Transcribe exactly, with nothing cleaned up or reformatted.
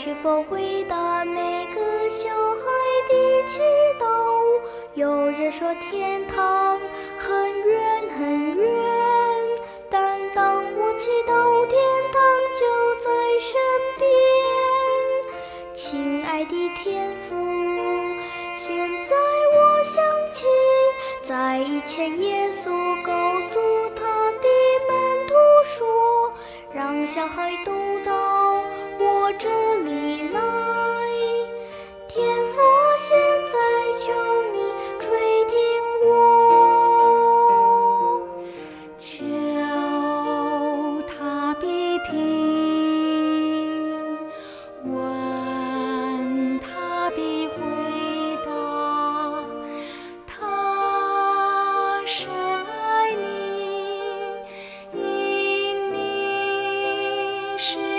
是否回答每个小孩的祈祷？有人说天堂很远很远，但当我祈祷，天堂就在身边。亲爱的天父，现在我想起，在以前耶稣告诉他的门徒说，让小孩都到我这里来。天父啊，现在求你垂听我， 求他必听，问他必回答。他深爱你，因你是